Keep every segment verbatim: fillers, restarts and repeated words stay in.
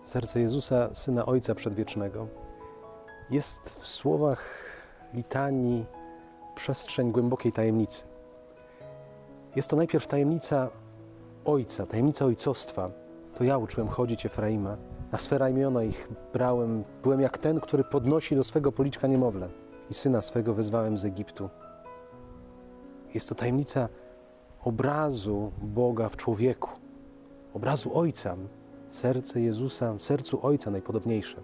Serce Jezusa, Syna Ojca Przedwiecznego. Jest w słowach litanii przestrzeń głębokiej tajemnicy. Jest to najpierw tajemnica Ojca, tajemnica ojcostwa. To ja uczyłem chodzić Efraima, na swe ramiona ich brałem. Byłem jak ten, który podnosi do swego policzka niemowlę i syna swego wezwałem z Egiptu. Jest to tajemnica obrazu Boga w człowieku, obrazu Ojca, serce Jezusa, sercu Ojca najpodobniejsze.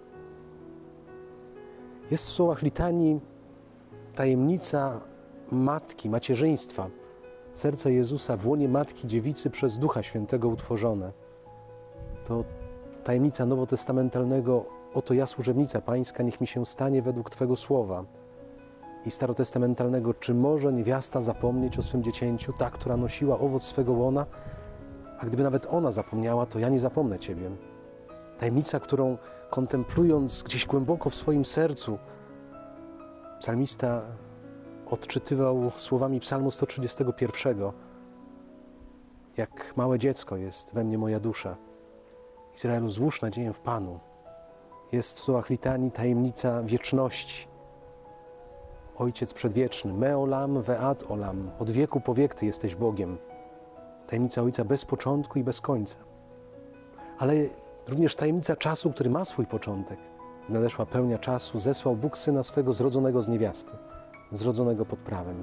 Jest w słowach litanii tajemnica Matki, macierzyństwa, serce Jezusa w łonie Matki Dziewicy przez Ducha Świętego utworzone. To tajemnica nowotestamentalnego: oto ja, służebnica Pańska, niech mi się stanie według Twego słowa. I starotestamentalnego: czy może niewiasta zapomnieć o swym dziecięciu, ta, która nosiła owoc swego łona? A gdyby nawet ona zapomniała, to ja nie zapomnę Ciebie. Tajemnica, którą kontemplując gdzieś głęboko w swoim sercu, psalmista odczytywał słowami psalmu sto trzydziestego pierwszego: jak małe dziecko jest we mnie moja dusza. Izraelu, złóż nadzieję w Panu. Jest w słowach litanii tajemnica wieczności. Ojciec przedwieczny, me olam ve ad olam, od wieku po wiek Ty jesteś Bogiem. Tajemnica Ojca bez początku i bez końca. Ale również tajemnica czasu, który ma swój początek. Nadeszła pełnia czasu, zesłał Bóg Syna swego zrodzonego z niewiasty, zrodzonego pod prawem.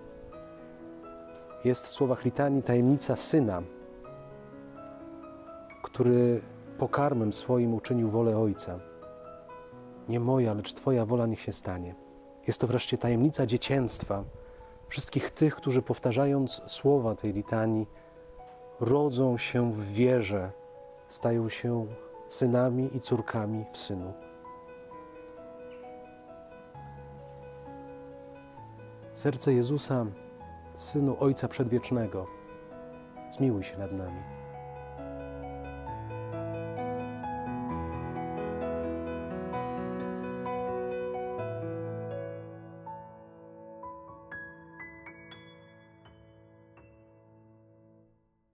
Jest w słowach litanii tajemnica Syna, który pokarmem swoim uczynił wolę Ojca. Nie moja, lecz Twoja wola niech się stanie. Jest to wreszcie tajemnica dziecięctwa wszystkich tych, którzy powtarzając słowa tej litanii rodzą się w wierze, stają się synami i córkami w Synu. Serce Jezusa, Synu Ojca Przedwiecznego, zmiłuj się nad nami.